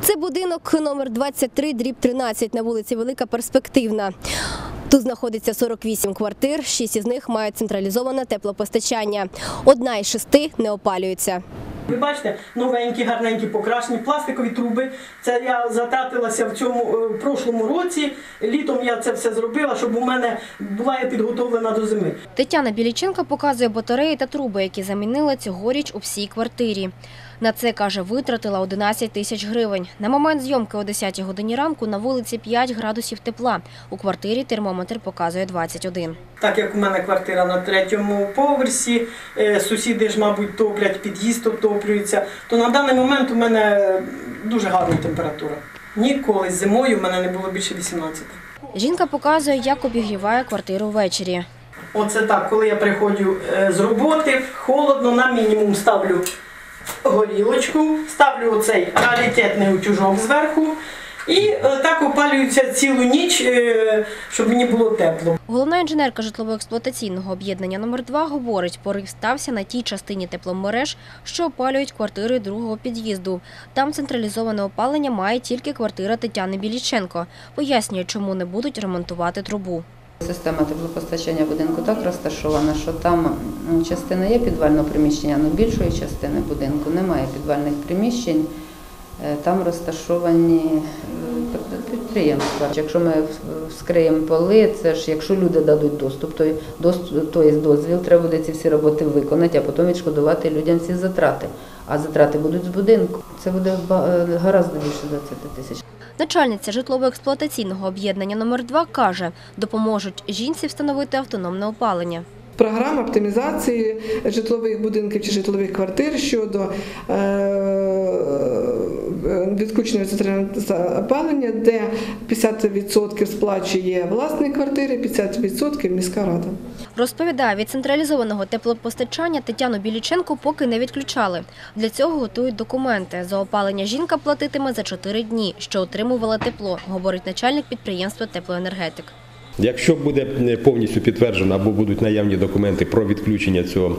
Це будинок номер 23/13 на вулиці Велика Перспективна. Тут знаходиться 48 квартир, 6 із них мають централізоване теплопостачання. Одна із 6 не опалюється. Ви бачите, новенькі, гарненькі, покрашені пластикові труби. Це я затратилася в прошлому році. Літом я це все зробила, щоб у мене була я підготовлена до зими. Тетяна Біліченко показує батареї та труби, які замінила цьогоріч у всій квартирі. На це, каже, витратила 11 тисяч гривень. На момент зйомки о 10 годині ранку на вулиці 5 градусів тепла. У квартирі термометр показує 21. Так як у мене квартира на 3-му поверсі, сусіди ж, мабуть, топлять, під'їзд отоплюється, то на даний момент у мене дуже гарна температура. Ніколи зимою в мене не було більше 18. Жінка показує, як обігріває квартиру ввечері. Оце так, коли я приходжу з роботи, холодно, на мінімум ставлю горілочку, ставлю оцей раритетний утюжок зверху і так опалюється цілу ніч, щоб мені було тепло. Головна інженерка житлово-експлуатаційного об'єднання номер 2 говорить, порив стався на тій частині тепломереж, що опалюють квартири другого під'їзду. Там централізоване опалення має тільки квартира Тетяни Біліченко. Пояснює, чому не будуть ремонтувати трубу. Система теплопостачання будинку так розташована, що там частина є підвального приміщення, але більшої частини будинку немає підвальних приміщень. Там розташовані підприємства. Якщо ми вскриємо поли, це ж якщо люди дадуть доступ, то є дозвіл, треба буде ці всі роботи виконати, а потім відшкодувати людям всі затрати. А затрати будуть з будинку. Це буде гораздо більше 20 тисяч. Начальниця житлово-експлуатаційного об'єднання номер 2 каже, допоможуть жінці встановити автономне опалення. Програма оптимізації житлових будинків чи житлових квартир щодо відключення центрального опалення, де 50% сплачує власник квартири, 50% міська рада. Розповідає, від централізованого теплопостачання Тетяну Біліченко поки не відключали. Для цього готують документи. За опалення жінка платитиме за 4 дні, що отримувала тепло, говорить начальник підприємства «Теплоенергетик». Якщо буде повністю підтверджено або будуть наявні документи про відключення цього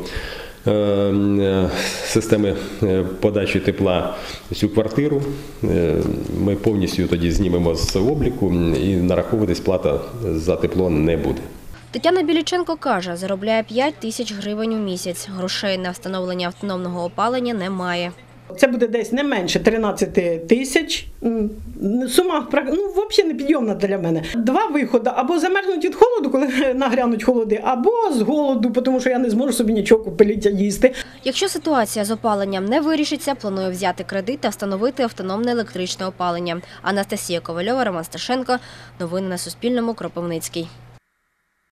системи подачі тепла в цю квартиру, ми повністю тоді знімемо з обліку і нараховуватись плата за тепло не буде. Тетяна Біліченко каже, заробляє 5 тисяч гривень у місяць. Грошей на встановлення автономного опалення немає. Це буде десь не менше 13 тисяч. Сума взагалі непідйомна для мене. 2 виходи. Або замерзнуть від холоду, коли нагрянуть холоди, або з голоду, тому що я не зможу собі нічого купити, їсти. Якщо ситуація з опаленням не вирішиться, планує взяти кредит та встановити автономне електричне опалення. Анастасія Ковальова, Роман Сташенко. Новини на Суспільному. Кропивницький.